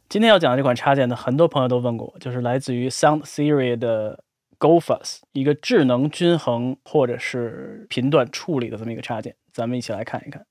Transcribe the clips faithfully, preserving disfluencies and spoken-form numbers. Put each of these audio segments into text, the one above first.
今天要讲的这款插件呢，很多朋友都问过我，就是来自于 Sound Theory 的 GoFuzz， 一个智能均衡或者是频段处理的这么一个插件，咱们一起来看一看。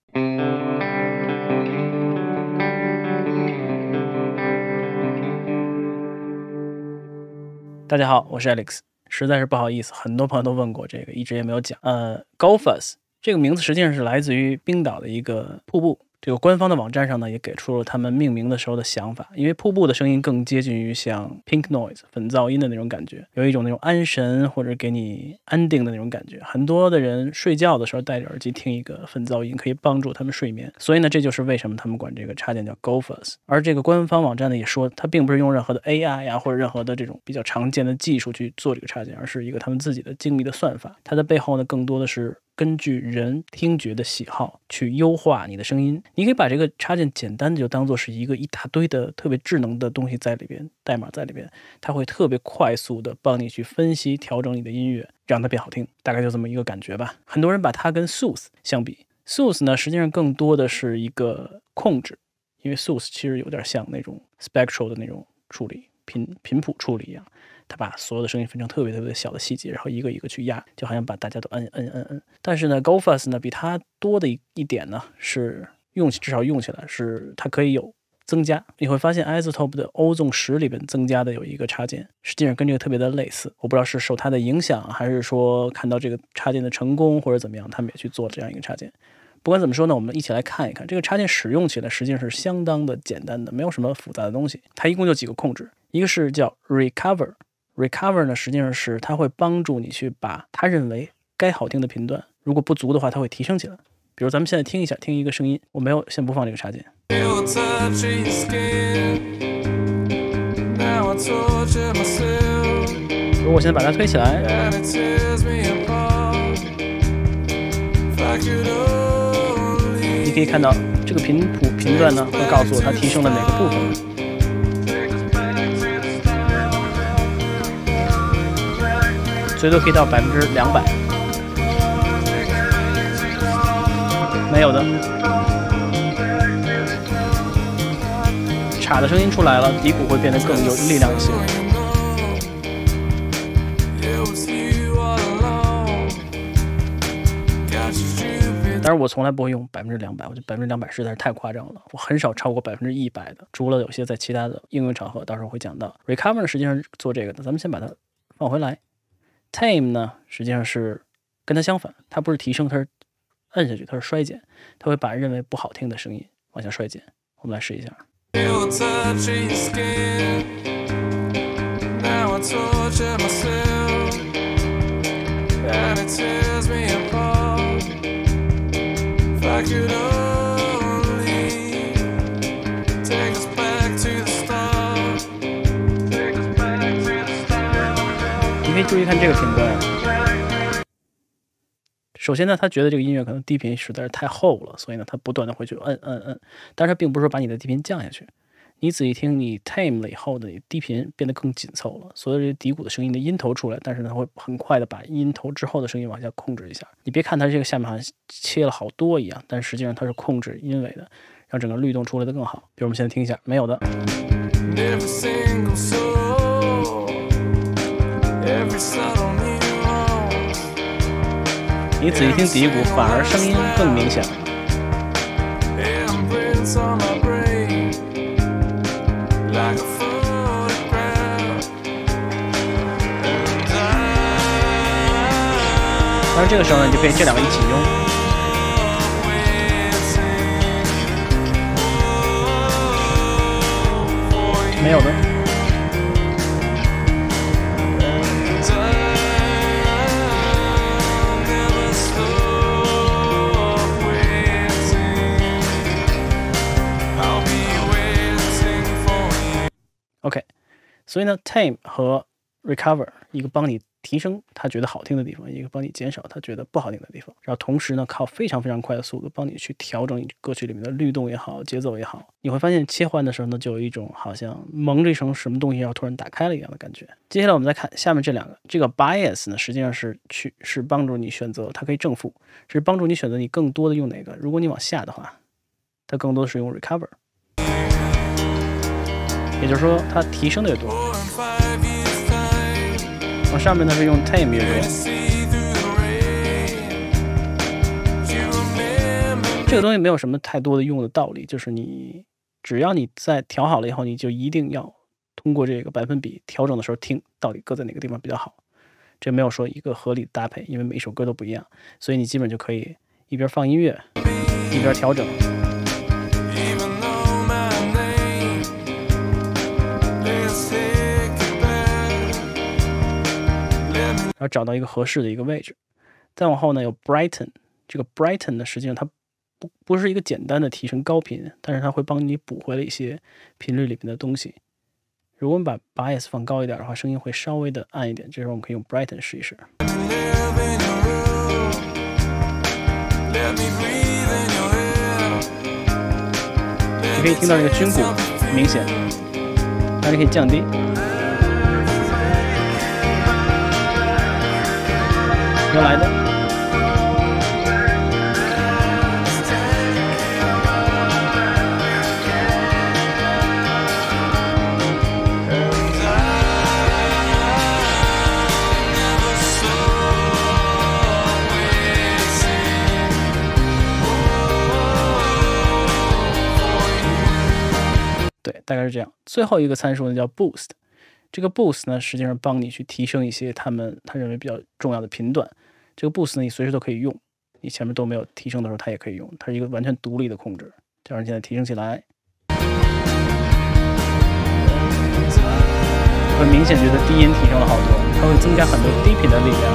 大家好，我是 Alex， 实在是不好意思，很多朋友都问过这个，一直也没有讲。呃 ，GoFuzz 这个名字实际上是来自于冰岛的一个瀑布。这个官方的网站上呢，也给出了他们命名的时候的想法，因为瀑布的声音更接近于像 pink noise 粉噪音的那种感觉，有一种那种安神或者给你安定的那种感觉。很多的人睡觉的时候戴着耳机听一个粉噪音，可以帮助他们睡眠。所以呢，这就是为什么他们管这个插件叫 GoFuzz。而这个官方网站呢也说，它并不是用任何的 A I 呀或者任何的这种比较常见的技术去做这个插件，而是一个他们自己的精密的算法。它的背后呢，更多的是根据人听觉的喜好去优化你的声音。你可以把这个插件简单的就当做是一个一大堆的特别智能的东西在里边，代码在里边，它会特别快速的帮你去分析调整你的音乐，让它变好听，大概就这么一个感觉吧。很多人把它跟 Soothe 相比， Soothe 呢实际上更多的是一个控制，因为 Soothe 其实有点像那种 spectral 的那种处理，频频谱处理一样，他把所有的声音分成特别特别小的细节，然后一个一个去压，就好像把大家都摁摁摁摁。但是呢 GoFuzz 呢比它多的一点呢是用起至少用起来是它可以有增加。你会发现 iZotope 的 Ozone 十里边增加的有一个插件，实际上跟这个特别的类似。我不知道是受它的影响，还是说看到这个插件的成功或者怎么样，他们也去做这样一个插件。不管怎么说呢，我们一起来看一看这个插件使用起来实际上是相当的简单的，没有什么复杂的东西。它一共就几个控制，一个是叫 Recover。Recover 呢，实际上是它会帮助你去把它认为该好听的频段，如果不足的话，它会提升起来。比如咱们现在听一下，听一个声音，我没有先播放这个插件。如果我现在把它推起来，你可以看到这个频谱频段呢，会告诉我它提升了哪个部分。最多可以到百分之两百，没有的。镲的声音出来了，底鼓会变得更有力量一些。当然，我从来不会用百分之两百，我觉得百分之两百实在是太夸张了。我很少超过百分之一百的，除了有些在其他的应用场合，到时候会讲到。Recover 实际上是做这个的，咱们先把它放回来。Tame 呢，实际上是跟它相反，它不是提升，它是摁下去，它是衰减，它会把认为不好听的声音往下衰减。我们来试一下。你可以注意看这个频段。首先呢，他觉得这个音乐可能低频实在是太厚了，所以呢，他不断的会去摁摁摁。但是它并不是说把你的低频降下去。你仔细听，你 tame 了以后的低频变得更紧凑了，所有这些底鼓的声音的音头出来，但是呢，会很快的把音头之后的声音往下控制一下。你别看它这个下面好像切了好多一样，但实际上它是控制音尾的，让整个律动出来的更好。比如我们现在听一下，没有的。你仔细听底鼓，反而声音更明显了。当然，这个时候呢，你就可以这两个一起用。没有的。OK， 所以呢 ，Tame 和 Recover 一个帮你提升他觉得好听的地方，一个帮你减少他觉得不好听的地方，然后同时呢，靠非常非常快的速度帮你去调整你歌曲里面的律动也好，节奏也好。你会发现切换的时候呢，就有一种好像蒙着一层什么东西要突然打开了一样的感觉。接下来我们再看下面这两个，这个 Bias 呢，实际上是去是帮助你选择，它可以正负，是帮助你选择你更多的用哪个。如果你往下的话，它更多的是用 Recover。 也就是说它提升的越多。往上面呢是用 tame 越多。这个东西没有什么太多的用的道理，就是你只要你在调好了以后，你就一定要通过这个百分比调整的时候听到底搁在哪个地方比较好。这没有说一个合理的搭配，因为每一首歌都不一样，所以你基本就可以一边放音乐一边调整。然后找到一个合适的一个位置。再往后呢有 brighten， 这个 brighten 呢实际上它不不是一个简单的提升高频，但是它会帮你补回了一些频率里面的东西。如果我们把 bias 放高一点的话，声音会稍微的暗一点，这时候我们可以用 brighten 试一试。你可以听到这个军鼓明显，但是可以降低。又来的。对，大概是这样。最后一个参数呢叫 boost， 这个 boost 呢实际上帮你去提升一些他们他认为比较重要的频段。这个 boost 呢你随时都可以用，你前面都没有提升的时候它也可以用，它是一个完全独立的控制。这样现在提升起来，会明显觉得低音提升了好多，它会增加很多低频的力量。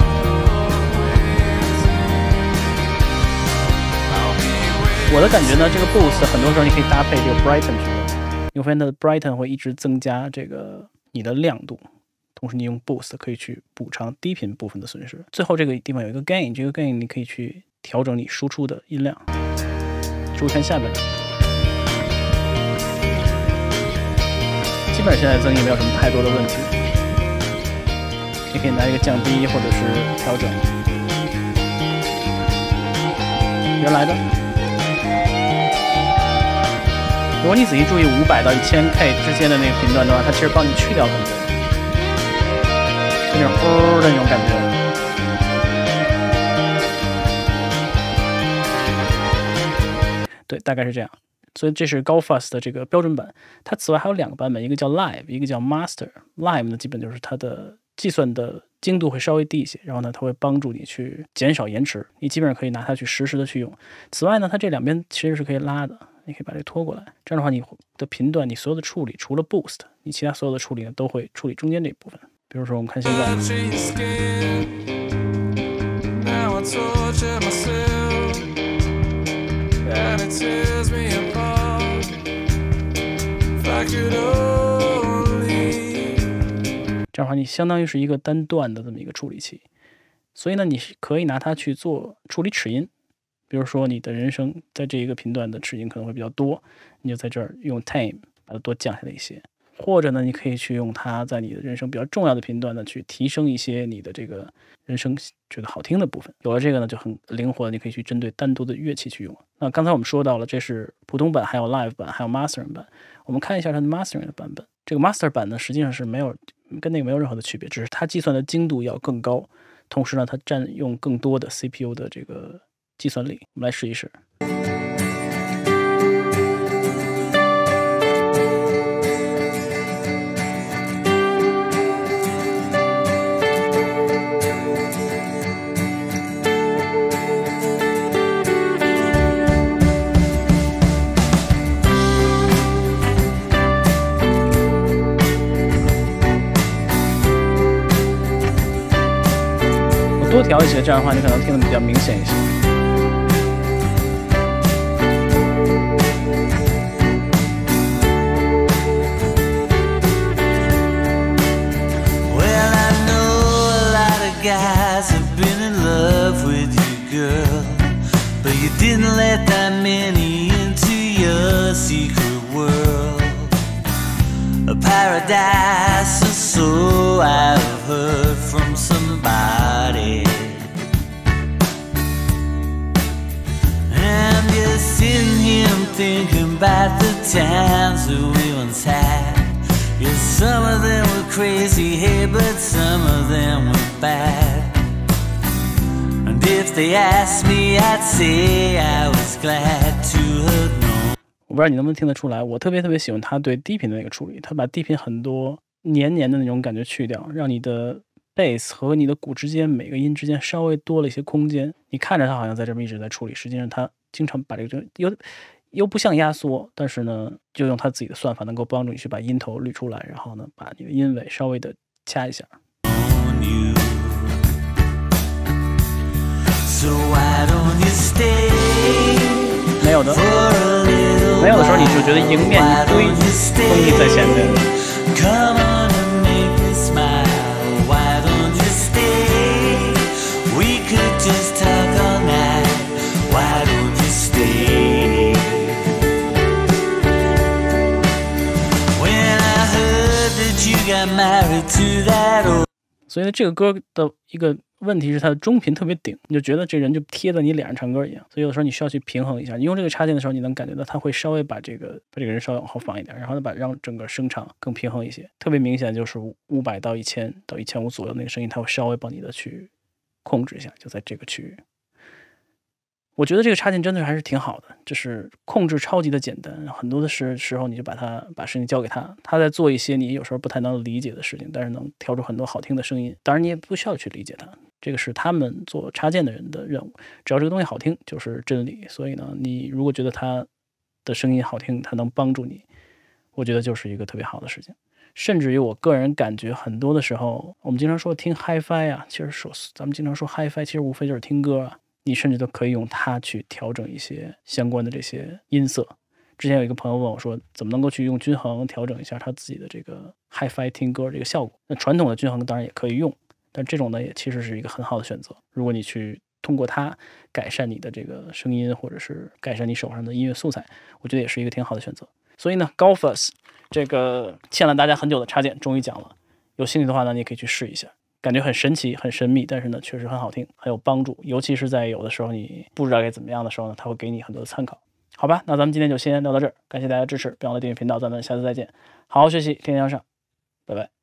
我的感觉呢，这个 boost 很多时候你可以搭配这个 brighten 去用，你会发现它的 brighten 会一直增加这个你的亮度，同时你用 boost 可以去补偿低频部分的损失。最后这个地方有一个 gain， 这个 gain 你可以去调整你输出的音量。注意看下面，基本上现在增益没有什么太多的问题。你可以拿一个降低或者是调整原来的。如果你仔细注意五百到一千 K 之间的那个频段的话，它其实帮你去掉很多，有点呼的那种感觉。对，大概是这样。所以这是高 Fuss 的这个标准版。它此外还有两个版本，一个叫 Live， 一个叫 Master。Live 呢，基本就是它的计算的精度会稍微低一些，然后呢，它会帮助你去减少延迟，你基本上可以拿它去实时的去用。此外呢，它这两边其实是可以拉的，你可以把这个拖过来，这样的话你的频段你所有的处理除了 Boost， 你其他所有的处理呢都会处理中间这一部分。比如说我们看现在。这样的话你相当于是一个单段的这么一个处理器，所以呢你可以拿它去做处理齿音。比如说你的人声在这一个频段的齿音可能会比较多，你就在这儿用 tame 把它多降下来一些，或者呢你可以去用它在你的人声比较重要的频段呢去提升一些你的这个人声觉得好听的部分。有了这个呢就很灵活，你可以去针对单独的乐器去用。那刚才我们说到了这是普通版，还有 live 版，还有 mastering 版。我们看一下它的 mastering 的版本。这个 master 版呢实际上是没有跟那个没有任何的区别，只是它计算的精度要更高，同时呢它占用更多的 C P U 的这个计算力。我们来试一试。多调一些，这样的话你可能听得比较明显一些。 Well, I know a lot of guys have been in love with you, girl, but you didn't let that many into your secret world. A paradise or so I've heard from somebody. I'm just sitting here thinking about the times that we once had. Some of them were crazy, hey, but some of them were bad. And if they asked me, I'd say I was glad to have known. 我不知道你能不能听得出来，我特别特别喜欢他对低频的那个处理，他把低频很多黏黏的那种感觉去掉，让你的 bass 和你的鼓之间每个音之间稍微多了一些空间。你看着他好像在这么一直在处理，实际上他经常把这个有又不像压缩，但是呢，就用他自己的算法能够帮助你去把音头捋出来，然后呢，把你的音尾稍微的掐一下。没有的，没有的时候你就觉得迎面一堆东西在前面。所以呢，这个歌的一个问题是它的中频特别顶，你就觉得这人就贴在你脸上唱歌一样。所以有的时候你需要去平衡一下，你用这个插件的时候，你能感觉到它会稍微把这个把这个人稍微往后放一点，然后呢把让整个声场更平衡一些。特别明显就是五百到一千到一千五左右那个声音，它会稍微帮你的去控制一下，就在这个区域。我觉得这个插件真的还是挺好的，就是控制超级的简单，很多的时时候你就把它把事情交给他，他在做一些你有时候不太能理解的事情，但是能调出很多好听的声音。当然你也不需要去理解它，这个是他们做插件的人的任务，只要这个东西好听就是真理。所以呢，你如果觉得它的声音好听，它能帮助你，我觉得就是一个特别好的事情。甚至于我个人感觉很多的时候，我们经常说听 Hi-Fi 啊，其实说咱们经常说 Hi-Fi 其实无非就是听歌啊，你甚至都可以用它去调整一些相关的这些音色。之前有一个朋友问我说，怎么能够去用均衡调整一下他自己的这个 Hi-Fi 听歌这个效果？那传统的均衡当然也可以用，但这种呢也其实是一个很好的选择。如果你去通过它改善你的这个声音，或者是改善你手上的音乐素材，我觉得也是一个挺好的选择。所以呢 Golfus 这个欠了大家很久的插件终于讲了，有兴趣的话呢，你也可以去试一下。感觉很神奇很神秘，但是呢确实很好听，很有帮助，尤其是在有的时候你不知道该怎么样的时候呢，它会给你很多的参考。好吧，那咱们今天就先聊到这儿，感谢大家支持，别忘了订阅频道，咱们下次再见。好好学习，天天向上，拜拜。